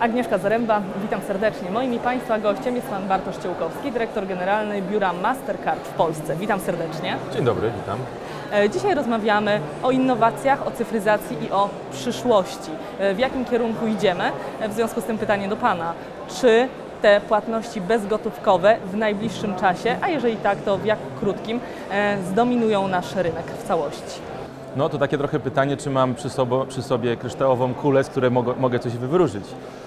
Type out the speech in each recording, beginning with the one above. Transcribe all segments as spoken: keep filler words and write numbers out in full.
Agnieszka Zaręba, witam serdecznie. Moim i Państwa gościem jest Pan Bartosz Ciełkowski, dyrektor generalny biura Mastercard w Polsce. Witam serdecznie. Dzień dobry, witam. Dzisiaj rozmawiamy o innowacjach, o cyfryzacji i o przyszłości. W jakim kierunku idziemy? W związku z tym pytanie do Pana. Czy te płatności bezgotówkowe w najbliższym czasie, a jeżeli tak, to w jak krótkim, zdominują nasz rynek w całości? No to takie trochę pytanie, czy mam przy, sobą, przy sobie kryształową kulę, z której mogę, mogę coś wywróżyć.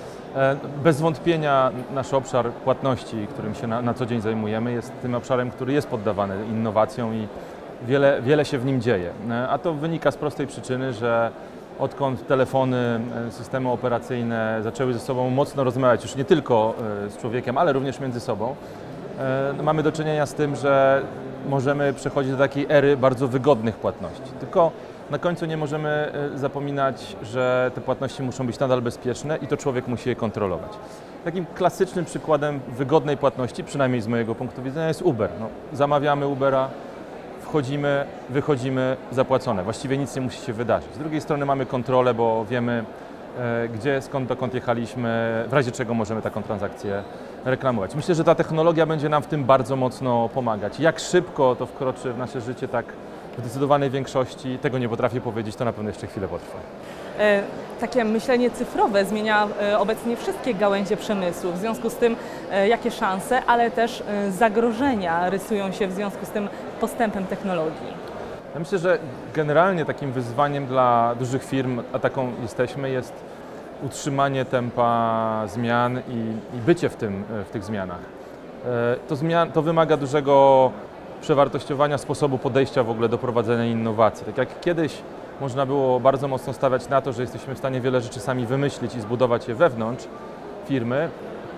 Bez wątpienia nasz obszar płatności, którym się na, na co dzień zajmujemy, jest tym obszarem, który jest poddawany innowacjom i wiele, wiele się w nim dzieje. A to wynika z prostej przyczyny, że odkąd telefony, systemy operacyjne zaczęły ze sobą mocno rozmawiać, już nie tylko z człowiekiem, ale również między sobą, mamy do czynienia z tym, że możemy przechodzić do takiej ery bardzo wygodnych płatności. Tylko na końcu nie możemy zapominać, że te płatności muszą być nadal bezpieczne i to człowiek musi je kontrolować. Takim klasycznym przykładem wygodnej płatności, przynajmniej z mojego punktu widzenia, jest Uber. No, zamawiamy Ubera, wchodzimy, wychodzimy, zapłacone. Właściwie nic nie musi się wydarzyć. Z drugiej strony mamy kontrolę, bo wiemy, gdzie, skąd, dokąd jechaliśmy, w razie czego możemy taką transakcję reklamować. Myślę, że ta technologia będzie nam w tym bardzo mocno pomagać. Jak szybko to wkroczy w nasze życie, tak w zdecydowanej większości, tego nie potrafię powiedzieć, to na pewno jeszcze chwilę potrwa. E, takie myślenie cyfrowe zmienia e, obecnie wszystkie gałęzie przemysłu. W związku z tym e, jakie szanse, ale też e, zagrożenia rysują się w związku z tym postępem technologii? Ja myślę, że generalnie takim wyzwaniem dla dużych firm, a taką jesteśmy, jest utrzymanie tempa zmian i, i bycie w, tym, w tych zmianach. To, zmian, to wymaga dużego przewartościowania sposobu podejścia w ogóle do prowadzenia innowacji. Tak jak kiedyś można było bardzo mocno stawiać na to, że jesteśmy w stanie wiele rzeczy sami wymyślić i zbudować je wewnątrz firmy,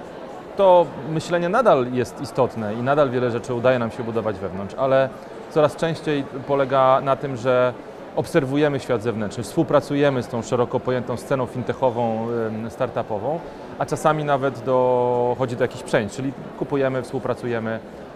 to myślenie nadal jest istotne i nadal wiele rzeczy udaje nam się budować wewnątrz, ale coraz częściej polega na tym, że obserwujemy świat zewnętrzny, współpracujemy z tą szeroko pojętą sceną fintechową, startupową, a czasami nawet dochodzi do jakichś przejść, czyli kupujemy, współpracujemy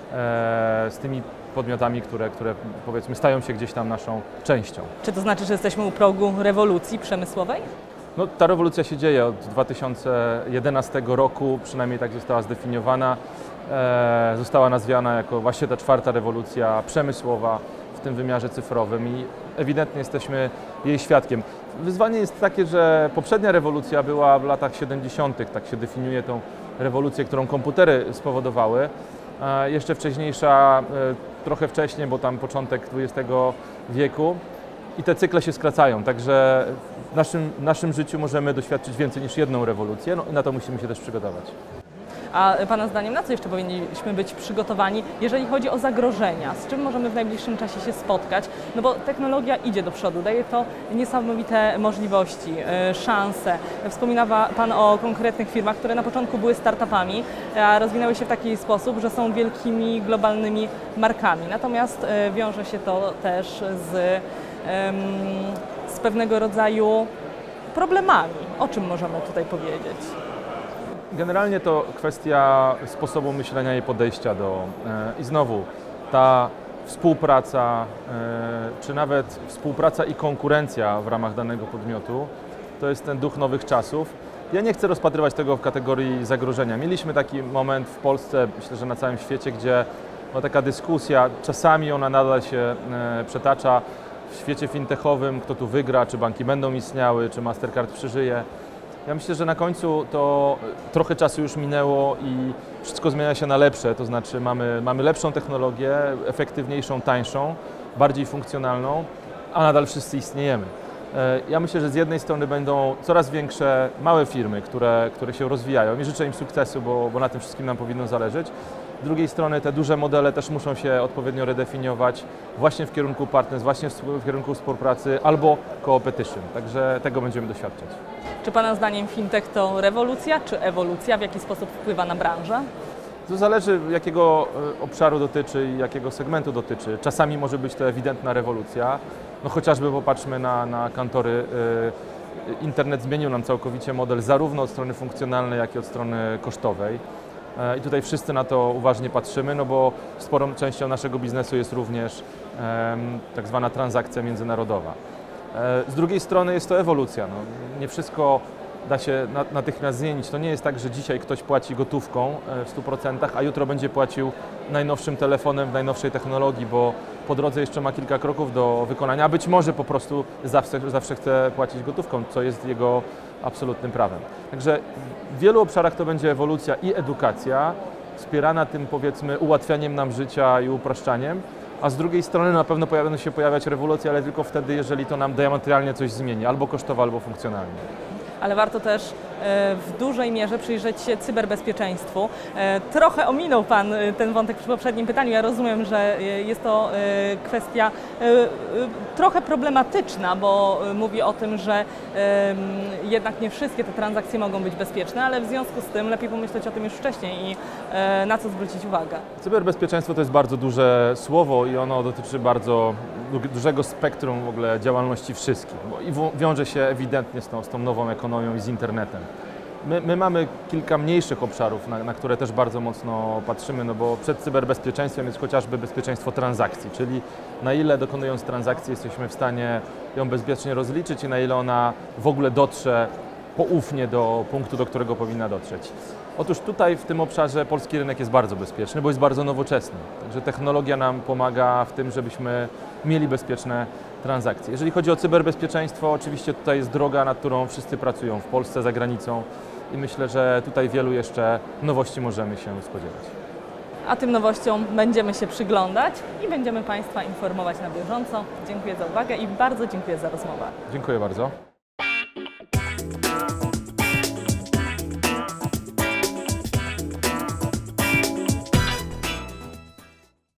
z tymi podmiotami, które, które powiedzmy stają się gdzieś tam naszą częścią. Czy to znaczy, że jesteśmy u progu rewolucji przemysłowej? No, ta rewolucja się dzieje od dwa tysiące jedenastego roku, przynajmniej tak została zdefiniowana. E, została nazwana jako właśnie ta czwarta rewolucja przemysłowa w tym wymiarze cyfrowym i ewidentnie jesteśmy jej świadkiem. Wyzwanie jest takie, że poprzednia rewolucja była w latach siedemdziesiątych, tak się definiuje tą rewolucję, którą komputery spowodowały. E, jeszcze wcześniejsza, e, trochę wcześniej, bo tam początek dwudziestego wieku i te cykle się skracają, także w naszym, w naszym życiu możemy doświadczyć więcej niż jedną rewolucję, no i na to musimy się też przygotować. A Pana zdaniem na co jeszcze powinniśmy być przygotowani, jeżeli chodzi o zagrożenia? Z czym możemy w najbliższym czasie się spotkać? No bo technologia idzie do przodu, daje to niesamowite możliwości, szanse. Wspominał Pan o konkretnych firmach, które na początku były startupami, a rozwinęły się w taki sposób, że są wielkimi, globalnymi markami. Natomiast wiąże się to też z, z pewnego rodzaju problemami. O czym możemy tutaj powiedzieć? Generalnie to kwestia sposobu myślenia i podejścia do... I znowu, ta współpraca, czy nawet współpraca i konkurencja w ramach danego podmiotu, to jest ten duch nowych czasów. Ja nie chcę rozpatrywać tego w kategorii zagrożenia. Mieliśmy taki moment w Polsce, myślę, że na całym świecie, gdzie no, taka dyskusja, czasami ona nadal się przetacza w świecie fintechowym, kto tu wygra, czy banki będą istniały, czy Mastercard przeżyje. Ja myślę, że na końcu to trochę czasu już minęło i wszystko zmienia się na lepsze, to znaczy mamy, mamy lepszą technologię, efektywniejszą, tańszą, bardziej funkcjonalną, a nadal wszyscy istniejemy. Ja myślę, że z jednej strony będą coraz większe małe firmy, które, które się rozwijają i życzę im sukcesu, bo, bo na tym wszystkim nam powinno zależeć. Z drugiej strony te duże modele też muszą się odpowiednio redefiniować właśnie w kierunku partnerstw, właśnie w kierunku współpracy albo co-opetition, także tego będziemy doświadczać. Czy Pana zdaniem fintech to rewolucja czy ewolucja? W jaki sposób wpływa na branżę? To zależy, jakiego obszaru dotyczy i jakiego segmentu dotyczy. Czasami może być to ewidentna rewolucja, no chociażby popatrzmy na, na kantory. Internet zmienił nam całkowicie model zarówno od strony funkcjonalnej, jak i od strony kosztowej. I tutaj wszyscy na to uważnie patrzymy, no bo sporą częścią naszego biznesu jest również um, tak zwana transakcja międzynarodowa. Z drugiej strony jest to ewolucja. No, nie wszystko da się natychmiast zmienić. To nie jest tak, że dzisiaj ktoś płaci gotówką w stu procentach, a jutro będzie płacił najnowszym telefonem w najnowszej technologii, bo po drodze jeszcze ma kilka kroków do wykonania, a być może po prostu zawsze, zawsze chce płacić gotówką, co jest jego absolutnym prawem. Także w wielu obszarach to będzie ewolucja i edukacja, wspierana tym, powiedzmy, ułatwianiem nam życia i upraszczaniem, a z drugiej strony na pewno będą się pojawiać rewolucje, ale tylko wtedy, jeżeli to nam diametralnie coś zmieni, albo kosztowo, albo funkcjonalnie. Ale warto też w dużej mierze przyjrzeć się cyberbezpieczeństwu. Trochę ominął Pan ten wątek przy poprzednim pytaniu. Ja rozumiem, że jest to kwestia trochę problematyczna, bo mówi o tym, że jednak nie wszystkie te transakcje mogą być bezpieczne, ale w związku z tym lepiej pomyśleć o tym już wcześniej i na co zwrócić uwagę. Cyberbezpieczeństwo to jest bardzo duże słowo i ono dotyczy bardzo dużego spektrum w ogóle działalności wszystkich bo i wiąże się ewidentnie z tą, z tą nową ekonomią i z internetem. My, my mamy kilka mniejszych obszarów, na, na które też bardzo mocno patrzymy, no bo przed cyberbezpieczeństwem jest chociażby bezpieczeństwo transakcji, czyli na ile dokonując transakcji jesteśmy w stanie ją bezpiecznie rozliczyć i na ile ona w ogóle dotrze poufnie do punktu, do którego powinna dotrzeć. Otóż tutaj w tym obszarze polski rynek jest bardzo bezpieczny, bo jest bardzo nowoczesny. Także technologia nam pomaga w tym, żebyśmy mieli bezpieczne transakcje. Jeżeli chodzi o cyberbezpieczeństwo, oczywiście tutaj jest droga, nad którą wszyscy pracują w Polsce, za granicą i myślę, że tutaj wielu jeszcze nowości możemy się spodziewać. A tym nowościom będziemy się przyglądać i będziemy Państwa informować na bieżąco. Dziękuję za uwagę i bardzo dziękuję za rozmowę. Dziękuję bardzo.